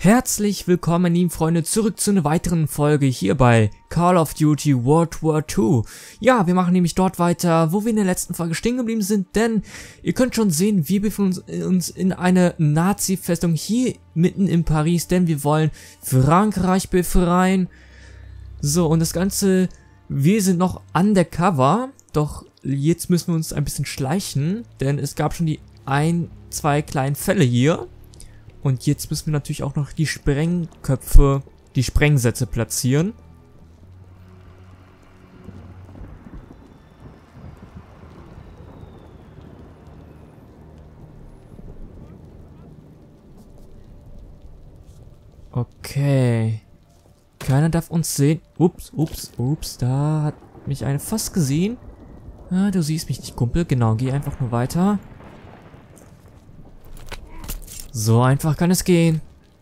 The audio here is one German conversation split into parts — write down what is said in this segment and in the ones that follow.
Herzlich willkommen, liebe Freunde, zurück zu einer weiteren Folge hier bei Call of Duty World War II. Ja, wir machen nämlich dort weiter, wo wir in der letzten Folge stehen geblieben sind, denn ihr könnt schon sehen, wir befinden uns in einer Nazi-Festung hier mitten in Paris, denn wir wollen Frankreich befreien. So, und das Ganze, wir sind noch undercover, doch jetzt müssen wir uns ein bisschen schleichen, denn es gab schon die zwei kleinen Fälle hier. Und jetzt müssen wir natürlich auch noch die Sprengköpfe, die Sprengsätze platzieren. Okay. Keiner darf uns sehen. Ups, da hat mich eine fast gesehen. Ah, du siehst mich nicht, Kumpel. Genau, geh einfach nur weiter. So einfach kann es gehen.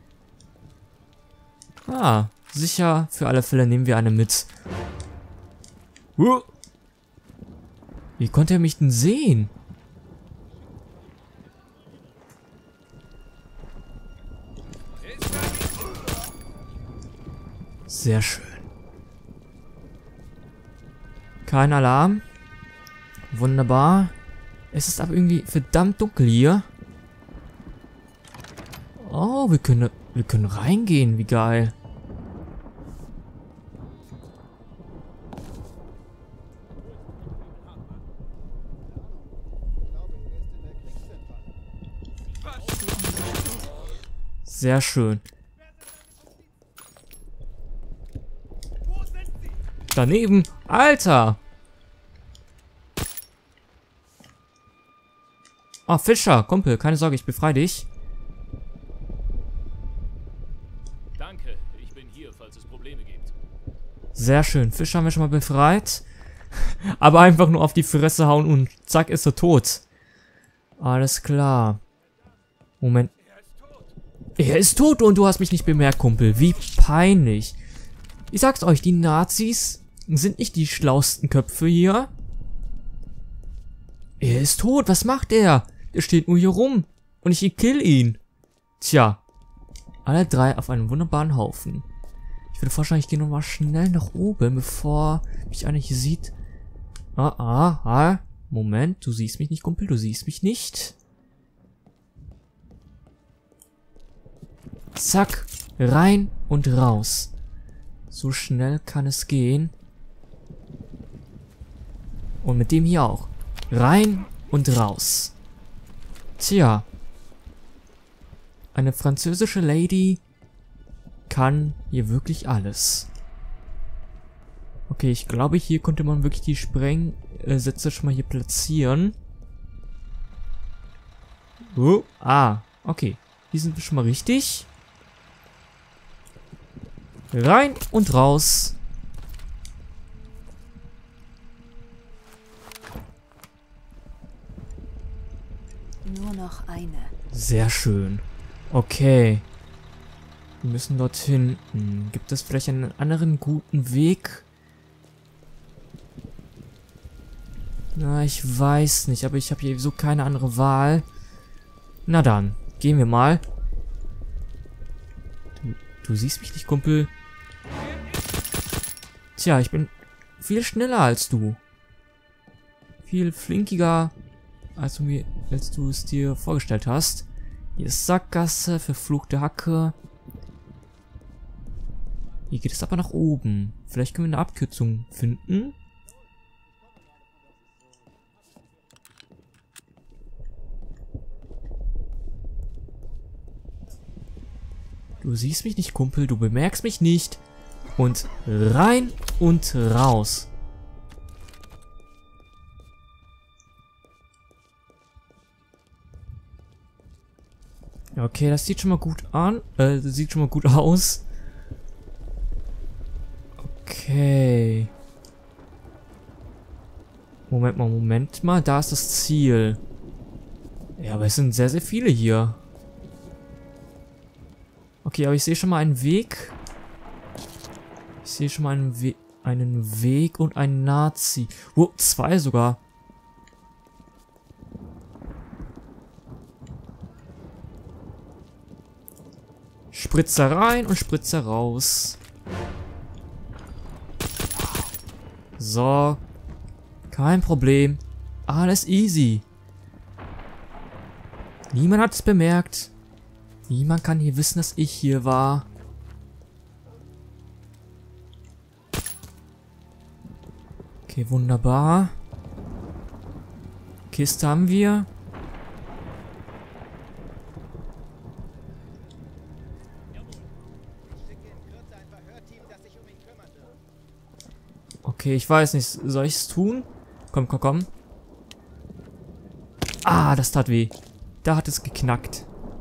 Ah, sicher, für alle Fälle nehmen wir eine mit. Wie konnte er mich denn sehen? Sehr schön. Kein Alarm. Wunderbar. Es ist aber irgendwie verdammt dunkel hier. Oh, wir können reingehen, wie geil. Sehr schön. Daneben, Alter. Oh, Fischer, Kumpel, keine Sorge, ich befreie dich. Sehr schön. Fisch haben wir schon mal befreit. Aber einfach nur auf die Fresse hauen und zack ist er tot. Alles klar. Moment. Er ist tot und du hast mich nicht bemerkt, Kumpel. Wie peinlich. Ich sag's euch, die Nazis sind nicht die schlausten Köpfe hier. Er ist tot. Was macht er? Der steht nur hier rum. Und ich kill ihn. Tja. Alle drei auf einem wunderbaren Haufen. Ich würde vorschlagen, ich gehe nochmal schnell nach oben, bevor mich einer hier sieht. Moment, du siehst mich nicht, Kumpel, du siehst mich nicht. Zack, rein und raus. So schnell kann es gehen. Und mit dem hier auch. Rein und raus. Tja. Eine französische Lady kann hier wirklich alles. Okay, ich glaube, hier konnte man wirklich die Sprengsätze schon mal hier platzieren. Okay. Hier sind wir schon mal richtig. Rein und raus. Nur noch eine. Sehr schön. Okay. Wir müssen dorthin. Gibt es vielleicht einen anderen guten Weg? Na, ich weiß nicht, aber ich habe hier so keine andere Wahl. Na dann, gehen wir mal. Du siehst mich nicht, Kumpel. Tja, ich bin viel schneller als du. Viel flinkiger, als du es dir vorgestellt hast. Hier ist Sackgasse, verfluchte Hacke. Hier geht es aber nach oben. Vielleicht können wir eine Abkürzung finden. Du siehst mich nicht, Kumpel. Du bemerkst mich nicht. Und rein und raus. Okay, das sieht schon mal gut an. Sieht schon mal gut aus. Okay. Moment mal. Da ist das Ziel. Ja, aber es sind sehr, sehr viele hier. Okay, aber ich sehe schon mal einen Weg. Ich sehe schon mal einen Weg und einen Nazi. Oh, zwei sogar. Spritzer rein und Spritzer raus. So. Kein Problem. Alles easy. Niemand hat es bemerkt. Niemand kann hier wissen, dass ich hier war. Okay, wunderbar. Kiste haben wir. Okay, ich weiß nicht. Soll ich es tun? Komm, komm, komm. Ah, das tat weh. Da hat es geknackt.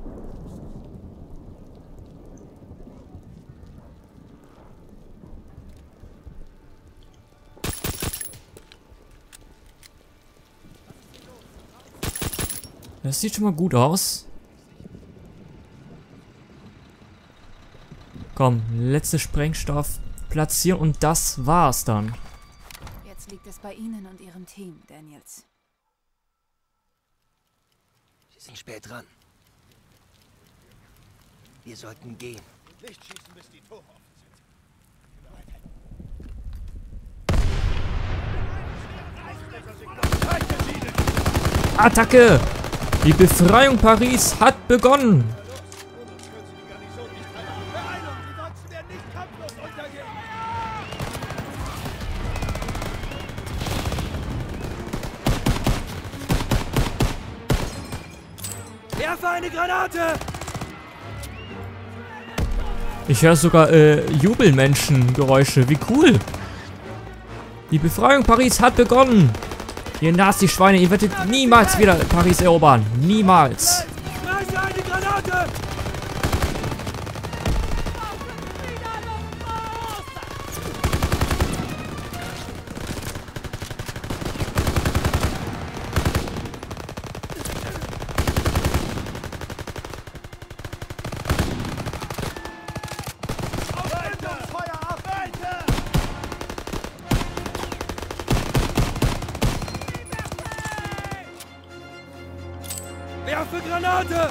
Das sieht schon mal gut aus. Komm, letzter Sprengstoff platzieren und das war's dann. Jetzt liegt es bei Ihnen und Ihrem Team, Daniels. Sie sind spät dran. Wir sollten gehen. Nicht schießen, bis die Tore offen sind. Attacke! Die Befreiung Paris hat begonnen! Werfe eine Granate! Ich höre sogar Jubelmenschengeräusche. Wie cool! Die Befreiung Paris hat begonnen! Ihr Nazi-Schweine, ihr werdet niemals wieder Paris erobern. Niemals! Schmeiße eine Granate! Werfe Granate!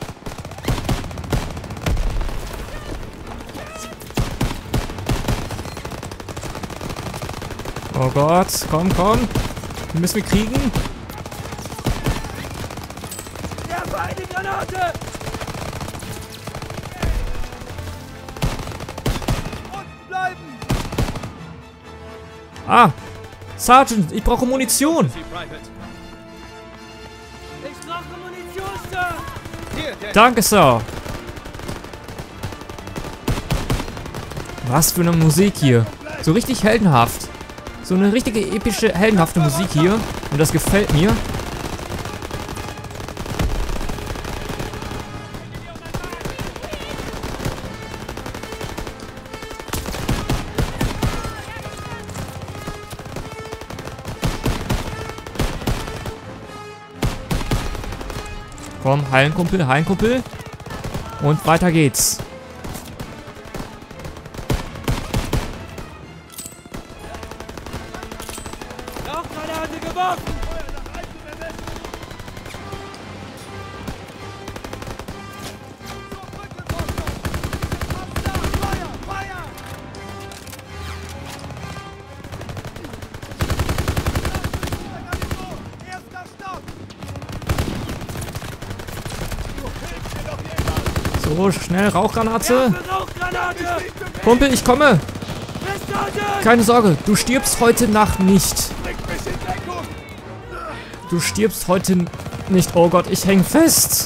Oh Gott, komm, komm. Die müssen wir kriegen. Werfe eine Granate! Unten bleiben! Ah! Sergeant, ich brauche Munition! Ich brauche Munition, Sir! Hier, der Danke, Sir! Was für eine Musik hier. So richtig heldenhaft. So eine richtige epische, heldenhafte Musik hier. Und das gefällt mir. Komm, heilen Kumpel, heilen Kumpel. Und weiter geht's. Rauchgranate geworfen! So, schnell, Rauchgranate. Rauchgranate! Kumpel, ich komme. Festhalten! Keine Sorge, du stirbst heute Nacht nicht. Du stirbst heute nicht. Oh Gott, ich häng fest.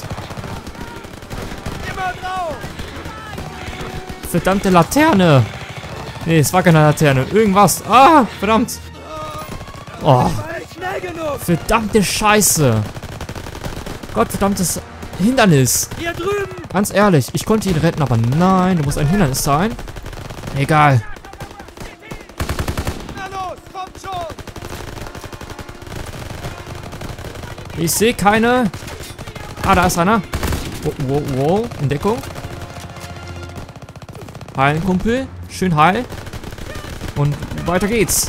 Immer drauf! Verdammte Laterne. Nee, es war keine Laterne. Irgendwas. Ah, verdammt. Oh, War nicht schnell genug! verdammte Scheiße. Gott, verdammtes Hindernis. Hier drüben! Ganz ehrlich, ich konnte ihn retten, aber nein, du musst ein Hindernis sein. Egal. Na los, kommt schon! Ich sehe keine. Ah, da ist einer. Wow, in Deckung. Heilen, Kumpel. Schön heil. Und weiter geht's.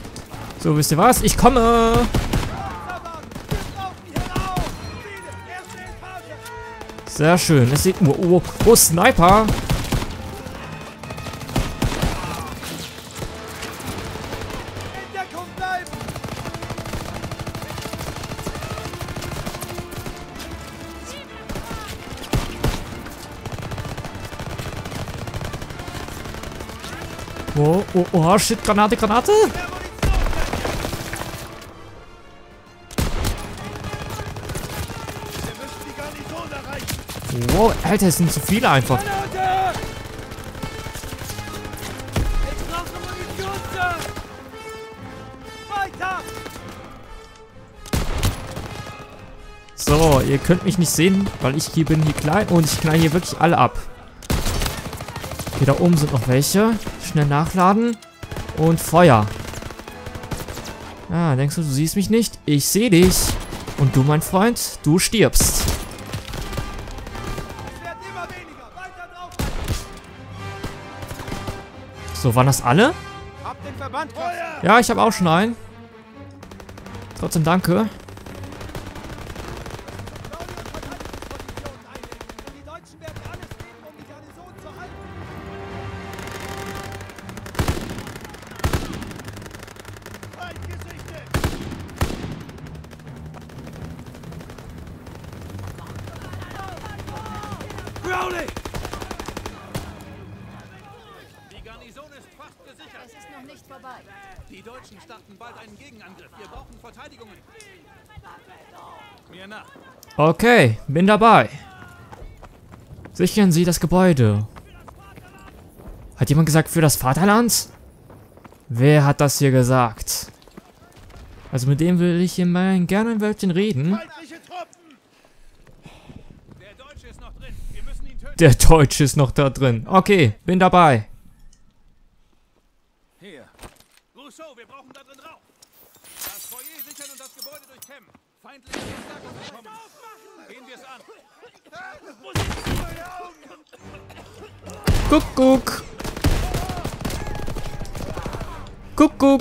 So, wisst ihr was? Ich komme. Sehr schön. Es sieht... Oh, Sniper. In Deckung bleiben! Oh, shit, Granate. Mehr Munition! Wir müssen die Garnison erreichen! Wow, Alter, es sind zu viele einfach. Granate! Ich brauche Munition, Sir! Weiter! So, ihr könnt mich nicht sehen, weil ich hier bin hier klein und ich knall hier wirklich alle ab. Okay, da oben sind noch welche. Schnell nachladen. Und Feuer. Ah, denkst du siehst mich nicht? Ich sehe dich. Und du, mein Freund, du stirbst. Es werden immer weniger! Weiter drauf! So, waren das alle? Habt den Verband! Feuer! Ja, ich habe auch schon einen. Trotzdem danke. Die Deutschen werden alles geben, um die Garnison zu halten. Feind gesichtet! Crowley! Die Garnison ist fast gesichert. Es ist noch nicht vorbei. Die Deutschen starten bald einen Gegenangriff. Wir brauchen Verteidigungen. Mir nach. Okay, bin dabei. Sichern Sie das Gebäude. Hat jemand gesagt für das Vaterland? Wer hat das hier gesagt? Also mit dem will ich hier mal gerne ein Wörtchen reden. Feindliche Truppen! Der Deutsche ist noch drin. Wir müssen ihn töten. Der Deutsche ist noch da drin. Okay, bin dabei. Hier. Rousseau, wir brauchen da drin Rauch. Das Foyer sichern und das Gebäude durchkämmen. Feindliche Verstärkung kommen. Gehen wir es an. Kuckuck. Kuckuck.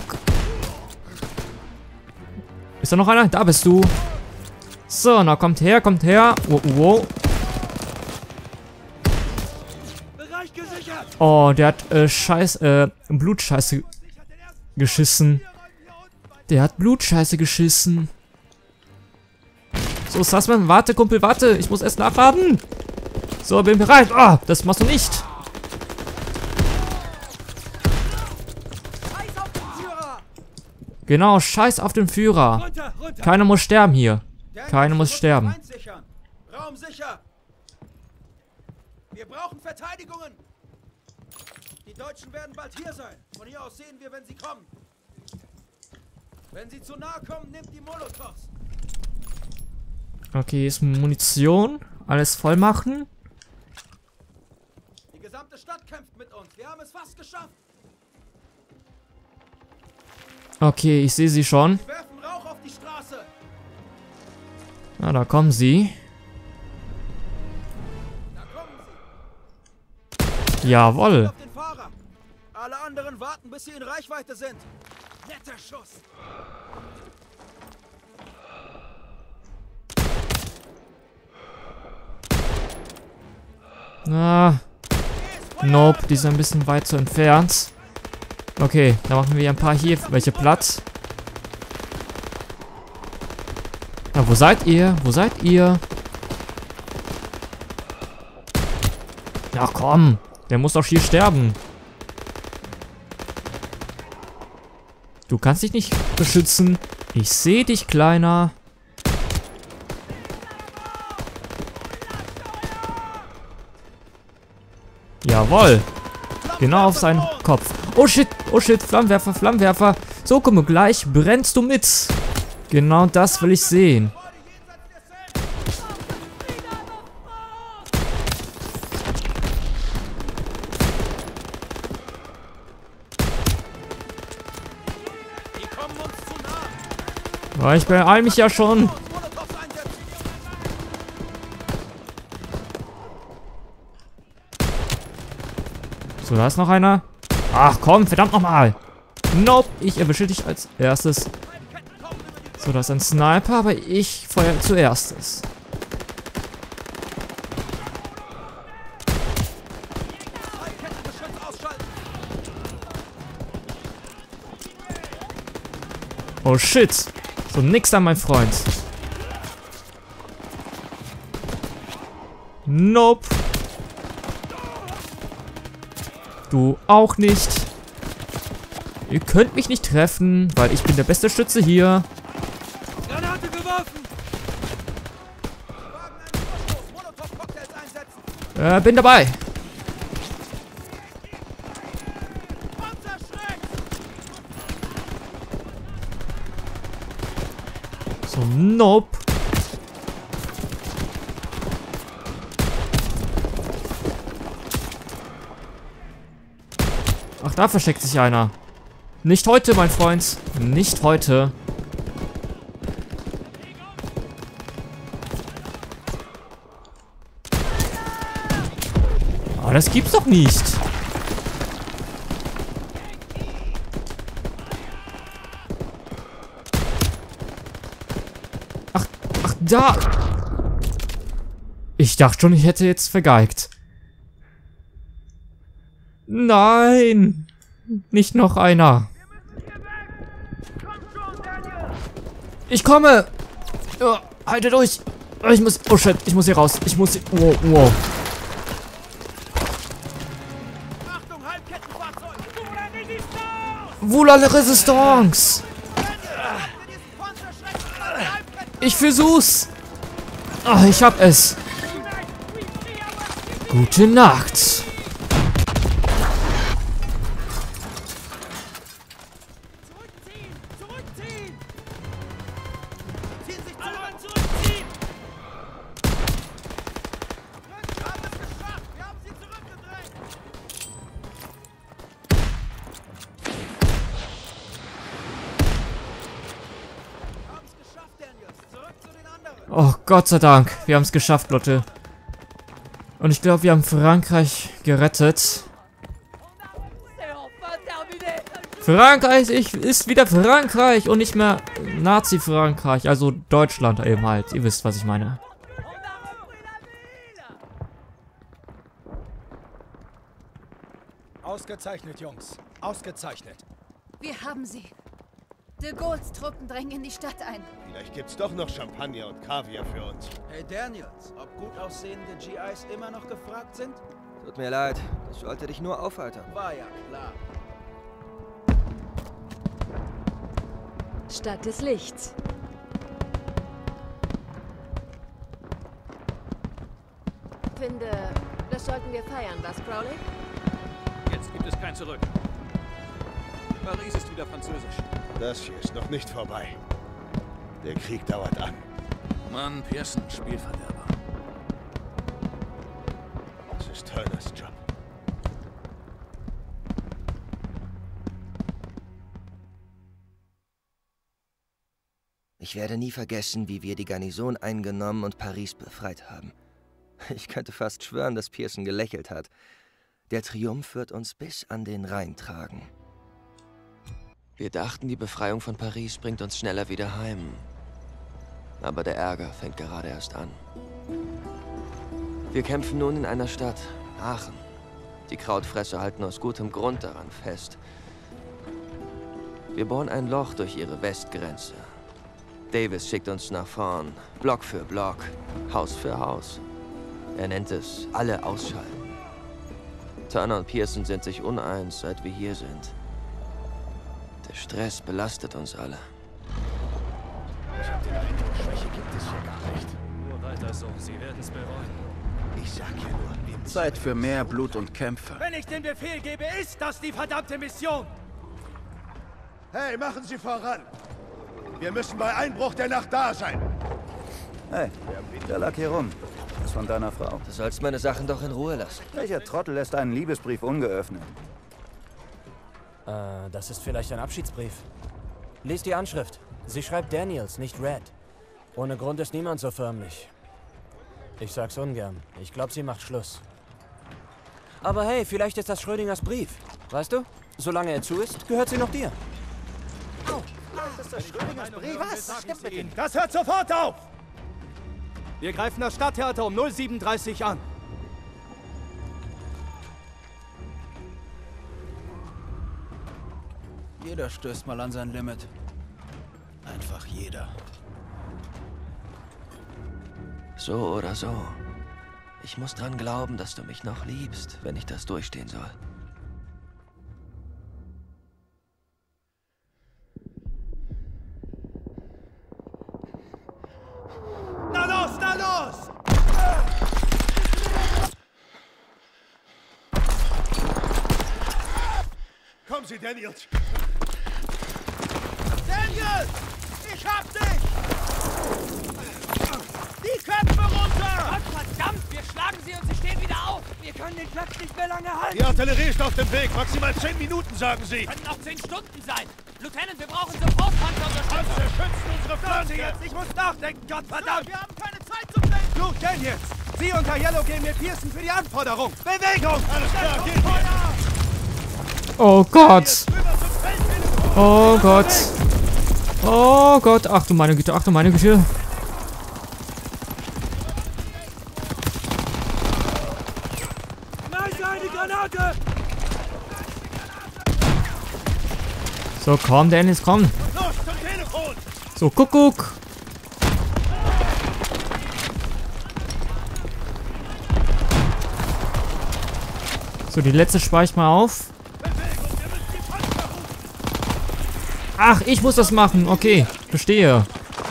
Ist da noch einer? Da bist du. So, na kommt her, kommt her. Wow. Bereich gesichert! Oh, der hat Blutscheiße geschissen. Der hat Blutscheiße geschissen. So, Sussman, warte, Kumpel, warte. Ich muss erst nachladen. So, bin bereit. Ah, das machst du nicht. Scheiß auf den Führer! Genau, scheiß auf den Führer. Runter, runter! Keiner muss sterben hier. Keiner muss sterben. Feind sichern. Raum sicher! Wir brauchen Verteidigungen! Die Deutschen werden bald hier sein. Von hier aus sehen wir, wenn sie kommen. Wenn sie zu nahe kommen, nimmt die Molotovs. Okay, hier ist Munition. Alles voll machen. Die gesamte Stadt kämpft mit uns. Wir haben es fast geschafft. Okay, ich sehe sie schon. Wir werfen Rauch auf die Straße. Na, da kommen sie. Da kommen sie. Jawohl. Auf den Fahrer. Alle anderen warten, bis sie in Reichweite sind. Netter Schuss. Na, nope, die sind ein bisschen weit zu entfernt. Okay, dann machen wir ein paar hier welche platt. Na, wo seid ihr? Wo seid ihr? Ach komm, der muss doch hier sterben. Du kannst dich nicht beschützen. Ich sehe dich, Kleiner. Jawohl. Genau auf seinen Kopf. Oh shit, Flammenwerfer, Flammenwerfer. So, komm, gleich brennst du mit. Genau das will ich sehen. Die kommen uns zu nah. Oh, ich beeil mich ja schon. Molotovs einsetzen. So, da ist noch einer. Ach komm, verdammt nochmal. Nope, ich erwische dich als erstes. So, da ist ein Sniper, aber ich feuere zuerstes. Oh shit. So, nix da, mein Freund. Nope. Du auch nicht. Ihr könnt mich nicht treffen, weil ich bin der beste Schütze hier. Granate geworfen! Wagen einen Vorstoß, Molotov-Cocktails einsetzen! Bin dabei. So, nope. Ach, da versteckt sich einer. Nicht heute, mein Freund. Nicht heute. Oh, das gibt's doch nicht. Ach, da. Ich dachte schon, ich hätte jetzt vergeigt. Nein. Nicht noch einer. Ich komme. Oh, haltet durch. Ich muss. Oh shit, ich muss hier raus. Ich muss hier. Wow, wow. Achtung, Halbkettenfahrzeug! Voila la Resistance. Ich versuch's. Ah, ich hab es. Gute Nacht. Zurückziehen! Ziehen sich zurück! Zurückziehen! Wir haben es geschafft! Wir haben sie zurückgedrängt! Wir haben es geschafft, Daniels! Zurück zu den anderen! Oh, Gott sei Dank. Wir haben es geschafft, Leute. Und ich glaube, wir haben Frankreich gerettet. Frankreich ist wieder Frankreich und nicht mehr Nazi-Frankreich. Also Deutschland eben halt. Ihr wisst, was ich meine. Ausgezeichnet, Jungs. Ausgezeichnet. Wir haben sie. De Gaulles Truppen drängen in die Stadt ein. Vielleicht gibt's doch noch Champagner und Kaviar für uns. Hey Daniels, ob gut aussehende GIs immer noch gefragt sind? Tut mir leid, das sollte dich nur aufheitern. War ja klar. Stadt des Lichts. Finde, das sollten wir feiern, was, Crowley? Jetzt gibt es kein Zurück. Paris ist wieder französisch. Das hier ist noch nicht vorbei. Der Krieg dauert an. Mann, Pearson, Spielverderber. Das ist Turners Job. Ich werde nie vergessen, wie wir die Garnison eingenommen und Paris befreit haben. Ich könnte fast schwören, dass Pearson gelächelt hat. Der Triumph wird uns bis an den Rhein tragen. Wir dachten, die Befreiung von Paris bringt uns schneller wieder heim. Aber der Ärger fängt gerade erst an. Wir kämpfen nun in einer Stadt, Aachen. Die Krautfresser halten aus gutem Grund daran fest. Wir bohren ein Loch durch ihre Westgrenze. Davis schickt uns nach vorn, Block für Block, Haus für Haus. Er nennt es alle ausschalten. Turner und Pearson sind sich uneins, seit wir hier sind. Der Stress belastet uns alle. Ich hab den Eindruck, Schwäche gibt es hier gar nicht. Nur weiter so, Sie werden es bereuen. Ich sag ja nur, Zeit für mehr Blut und Kämpfe. Wenn ich den Befehl gebe, ist das die verdammte Mission! hey, machen Sie voran! Wir müssen bei Einbruch der Nacht da sein. Hey, der lag hier rum. Das ist von deiner Frau. Du sollst meine Sachen doch in Ruhe lassen. Welcher Trottel lässt einen Liebesbrief ungeöffnet? Das ist vielleicht ein Abschiedsbrief. Lies die Anschrift. Sie schreibt Daniels, nicht Red. Ohne Grund ist niemand so förmlich. Ich sag's ungern. Ich glaube, sie macht Schluss. Aber hey, vielleicht ist das Schrödingers Brief. Weißt du? Solange er zu ist, gehört sie noch dir. Das ist das Schrödingers Brief. Was? Stimmt mit Ihnen? Das hört sofort auf! Wir greifen das Stadttheater um 07:30 an. Jeder stößt mal an sein Limit. einfach jeder. So oder so. Ich muss dran glauben, dass du mich noch liebst, wenn ich das durchstehen soll. Na los, na los! Kommen Sie, Daniels! Daniel! Ich hab dich! Die Köpfe runter! Verdammt, wir schlagen sie und sie stehen wieder auf. Wir können den Platz nicht mehr lange halten. Die Artillerie ist auf dem Weg. Maximal 10 Minuten, sagen Sie. Können auch 10 Stunden sein. Lieutenant, wir brauchen sofort Panzerunterstützung. Panzer schützen unsere Flanke Flanke! jetzt! Ich muss nachdenken, Gottverdammt! Wir haben keine Zeit zum Denken! Luke, Daniels! Sie und Herr Yellow gehen mit Pearson für die Anforderung! Bewegung! Alles klar, geht Feuer! Oh Gott. Rüber zum Feldtelefon! Oh Gott. Oh Gott. Ach du meine Güte, ach du meine Güte. Nein, eine Granate! So, komm, Dennis, komm. Los, zum Telefon! So, Kuckuck. So, die letzte spare ich mal auf. Ach, ich muss das machen. Okay, verstehe.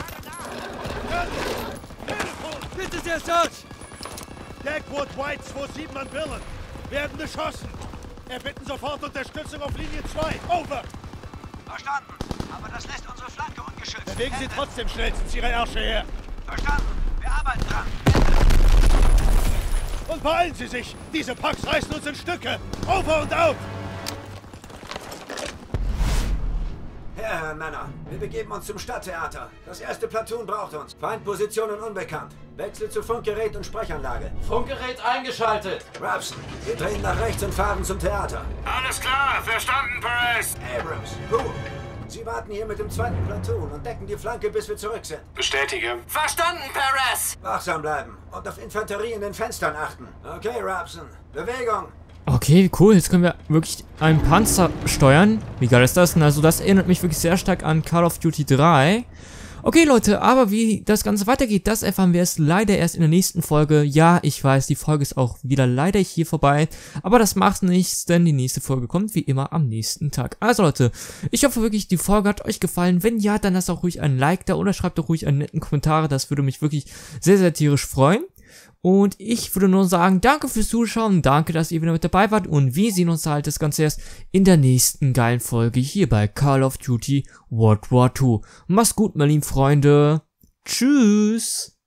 Bitte sehr, Sarge! Dagwood, White, 27 an Birlen. Werden beschossen. Erbitten sofort Unterstützung auf Linie 2. Over! Verstanden. Aber das lässt unsere Flanke ungeschützt. Bewegen Sie trotzdem schnellstens Ihre Ärsche her. Verstanden. Wir arbeiten dran. Und beeilen Sie sich. Diese Packs reißen uns in Stücke. Over und out! Herren, Männer, wir begeben uns zum Stadttheater. Das erste Platoon braucht uns. Feindpositionen unbekannt. Wechsel zu Funkgerät und Sprechanlage. Funkgerät eingeschaltet. Rapson, wir drehen nach rechts und fahren zum Theater. Alles klar, verstanden, Perez. Abrams, cool. Sie warten hier mit dem zweiten Platoon und decken die Flanke, bis wir zurück sind. Bestätige. Verstanden, Perez. Wachsam bleiben und auf Infanterie in den Fenstern achten. Okay, Rapson. Bewegung. Okay, cool. Jetzt können wir wirklich einen Panzer steuern. Wie geil ist das denn? Also das erinnert mich wirklich sehr stark an Call of Duty 3. Okay, Leute, aber wie das Ganze weitergeht, das erfahren wir es leider erst in der nächsten Folge. Ja, ich weiß, die Folge ist auch wieder leider hier vorbei. Aber das macht nichts, denn die nächste Folge kommt wie immer am nächsten Tag. Also Leute, ich hoffe wirklich, die Folge hat euch gefallen. Wenn ja, dann lasst auch ruhig ein Like da oder schreibt doch ruhig einen netten Kommentar. Das würde mich wirklich sehr, sehr tierisch freuen. Und ich würde nur sagen, danke fürs Zuschauen, danke, dass ihr wieder mit dabei wart und wir sehen uns halt das Ganze erst in der nächsten geilen Folge hier bei Call of Duty World War II. Macht's gut, meine lieben Freunde. Tschüss.